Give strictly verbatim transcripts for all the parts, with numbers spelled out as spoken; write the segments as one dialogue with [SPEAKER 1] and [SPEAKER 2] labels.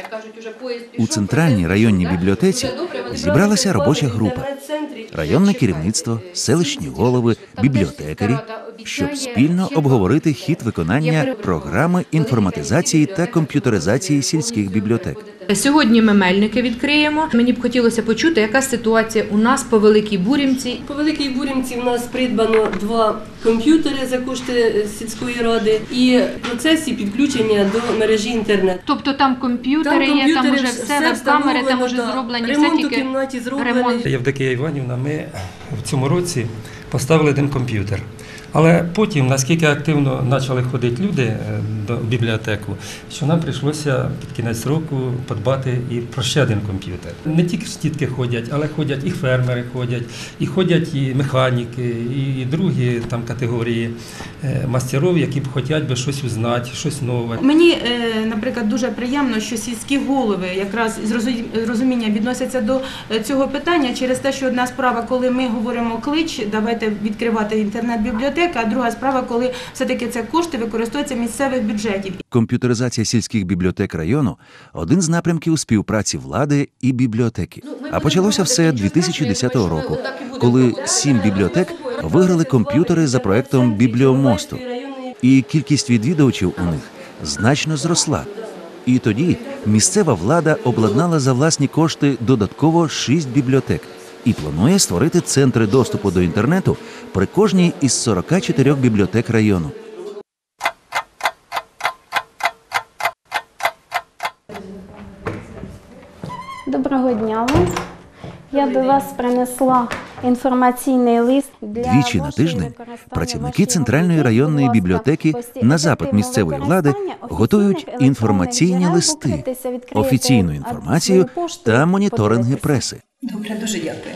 [SPEAKER 1] У центральній районній бібліотеці зібралася робоча група. Районне керівництво, селищні голови, бібліотекарі, щоб спільно обговорити хід виконання програми інформатизації та комп'ютеризації сільських бібліотек.
[SPEAKER 2] Сьогодні ми Мельники відкриємо. Мені б хотілося почути, яка ситуація у нас по Великій Бурімці.
[SPEAKER 3] По Великій Бурімці в нас придбано два комп'ютери за кошти сільської ради і в процесі підключення до мережі інтернет.
[SPEAKER 2] Тобто там комп'ютери
[SPEAKER 3] Там
[SPEAKER 2] є, там
[SPEAKER 3] комп'ютери,
[SPEAKER 2] вже все, веб-камери, там вже
[SPEAKER 3] да.
[SPEAKER 2] зроблені,
[SPEAKER 3] Ремонт
[SPEAKER 2] все
[SPEAKER 3] у
[SPEAKER 2] тільки
[SPEAKER 3] кімнаті зроблений.
[SPEAKER 2] ремонт.
[SPEAKER 4] Євдокія Іванівна, ми в цьому році поставили один комп'ютер. Але потім, наскільки активно почали ходити люди до бібліотеку, що нам прийшлося під кінець року подбати і про ще один комп'ютер. Не тільки ж дітки ходять, але ходять і фермери ходять, і ходять і механіки, і другі там категорії мастерів, які б хочуть би щось узнати, щось нове.
[SPEAKER 5] Мені, наприклад, дуже приємно, що сільські голови якраз з розумінням відносяться до цього питання через те, що одна справа, коли ми говоримо клич, давайте відкривати інтернет-бібліотеку, а друга справа, коли все-таки це кошти використовуються місцевих бюджетів.
[SPEAKER 1] Комп'ютеризація сільських бібліотек району – один з напрямків співпраці влади і бібліотеки. А почалося все дві тисячі десятого року, коли сім бібліотек виграли комп'ютери за проектом «Бібліомосту». І кількість відвідувачів у них значно зросла. І тоді місцева влада обладнала за власні кошти додатково шість бібліотек і планує створити центри доступу до інтернету при кожній із сорока чотирьох бібліотек району.
[SPEAKER 6] Доброго дня вам. Я до вас принесла інформаційний лист.
[SPEAKER 1] Двічі на тиждень працівники Центральної районної бібліотеки на запит місцевої влади готують інформаційні листи, офіційну інформацію та моніторинги преси.
[SPEAKER 5] Добре, дуже дякую.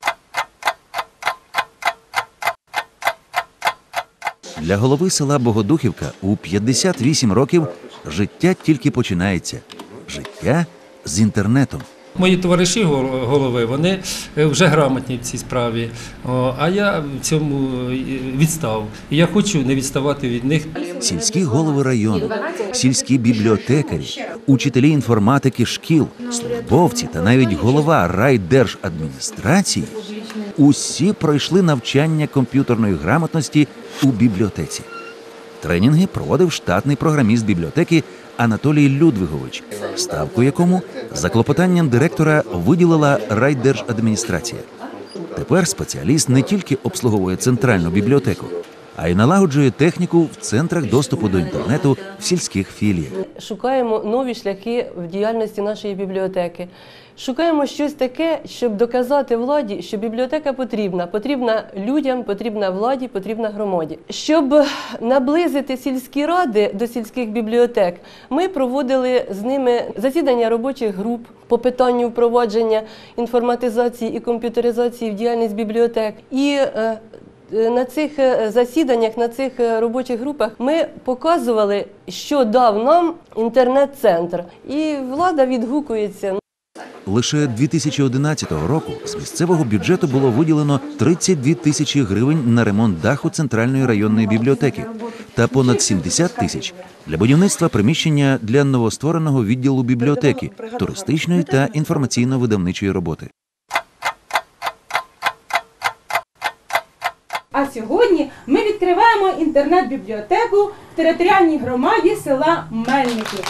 [SPEAKER 1] Для голови села Богодухівка у п'ятдесят вісім років життя тільки починається. Життя з інтернетом.
[SPEAKER 4] Мої товариші голови, вони вже грамотні в цій справі, а я в цьому відстав. І я хочу не відставати від них.
[SPEAKER 1] Сільські голови району, сільські бібліотекарі, учителі інформатики шкіл, службовці та навіть голова райдержадміністрації – усі пройшли навчання комп'ютерної грамотності у бібліотеці. Тренінги проводив штатний програміст бібліотеки Анатолій Людвигович, ставку якому за клопотанням директора виділила райдержадміністрація. Тепер спеціаліст не тільки обслуговує центральну бібліотеку, а й налагоджує техніку в центрах доступу до інтернету в сільських філіях.
[SPEAKER 3] Шукаємо нові шляхи в діяльності нашої бібліотеки. Шукаємо щось таке, щоб доказати владі, що бібліотека потрібна. Потрібна людям, потрібна владі, потрібна громаді. Щоб наблизити сільські ради до сільських бібліотек, ми проводили з ними засідання робочих груп по питанню впровадження інформатизації і комп'ютеризації в діяльність бібліотек. І на цих засіданнях, на цих робочих групах ми показували, що дав нам інтернет-центр. І влада відгукується.
[SPEAKER 1] Лише дві тисячі одинадцятого року з місцевого бюджету було виділено тридцять дві тисячі гривень на ремонт даху Центральної районної бібліотеки та понад сімдесят тисяч для будівництва приміщення для новоствореного відділу бібліотеки, туристичної та інформаційно-видавничої роботи.
[SPEAKER 5] А сьогодні ми відкриваємо інтернет-бібліотеку в територіальній громаді села Мельники.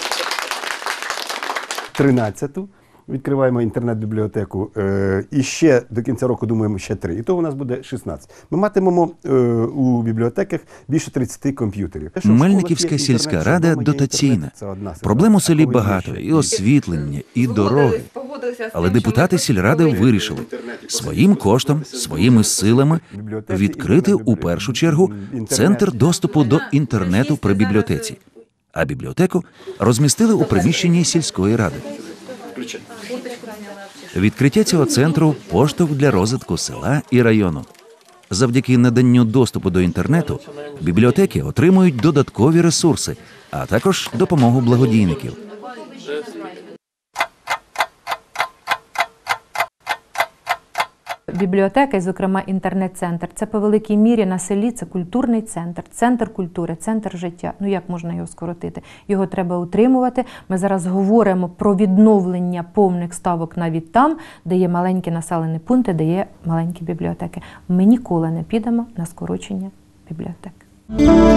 [SPEAKER 7] тринадцяту відкриваємо інтернет-бібліотеку. І ще до кінця року, думаємо, ще три. І то у нас буде шістнадцять. Ми матимемо у бібліотеках більше тридцяти комп'ютерів.
[SPEAKER 1] Мельниківська сільська рада дотаційна. Проблем у селі багато. І освітлення, і дороги. Але депутати сільради вирішили своїм коштом, своїми силами відкрити у першу чергу центр доступу до інтернету при бібліотеці. А бібліотеку розмістили у приміщенні сільської ради. Відкриття цього центру – поштовх для розвитку села і району. Завдяки наданню доступу до інтернету бібліотеки отримують додаткові ресурси, а також допомогу благодійників.
[SPEAKER 2] Бібліотека, і, зокрема, інтернет-центр, це по великій мірі на селі, це культурний центр, центр культури, центр життя. Ну як можна його скоротити? Його треба утримувати. Ми зараз говоримо про відновлення повних ставок навіть там, де є маленькі населені пункти, де є маленькі бібліотеки. Ми ніколи не підемо на скорочення бібліотек.